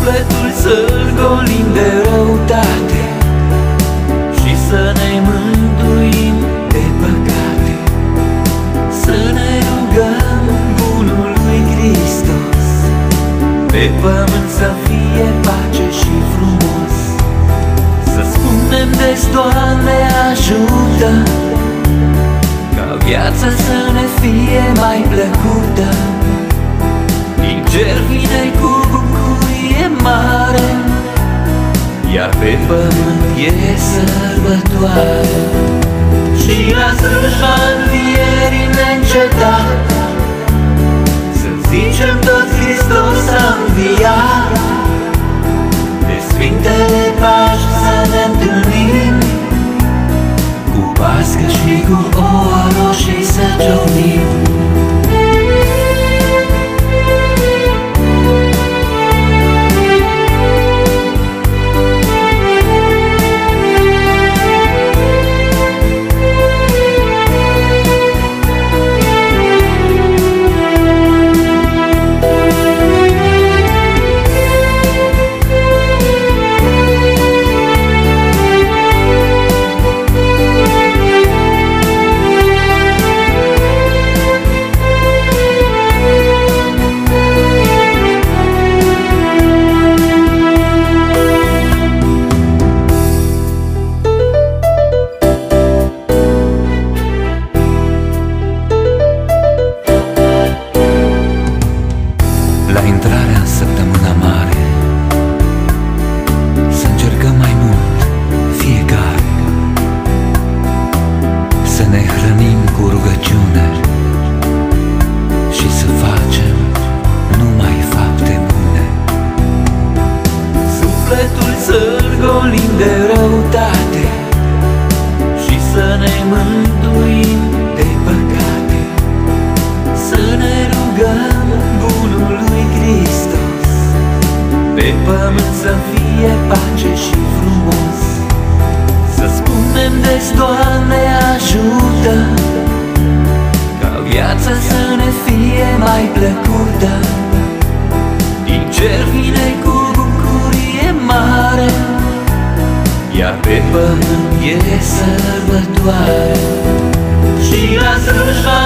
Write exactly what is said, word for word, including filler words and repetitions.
Sufletul să-l golim de răutate și să ne mântuim de păcate. Să ne rugăm bunului Hristos, pe pământ să fie pace și frumos. Să spunem des, Doamne ajută, ca viața să ne fie mai plăcută. Din cer vine cu bucurie mare, iar pe pământ e sărbătoare. Și la slujba învierii neîncetat să zicem tot, Hristos a înviat. De Sfintele Paști să ne întâlnim, cu pască și cu ouă roșii să ciocnim. La intrarea în săptămâna mare să încercăm mai mult fiecare, să ne hrănim cu rugăciune și să facem numai fapte bune. Sufletul să-l golim de răutate și să ne mântuim de păcate. Să ne rugăm bunului Hristos, pe pământ să fie pace și frumos. Să spunem des, Doamne ajută, ca viața să ne fie mai plăcută. Din cer vine cu bucurie mare, iar pe pământ e sărbătoare. Și la slujba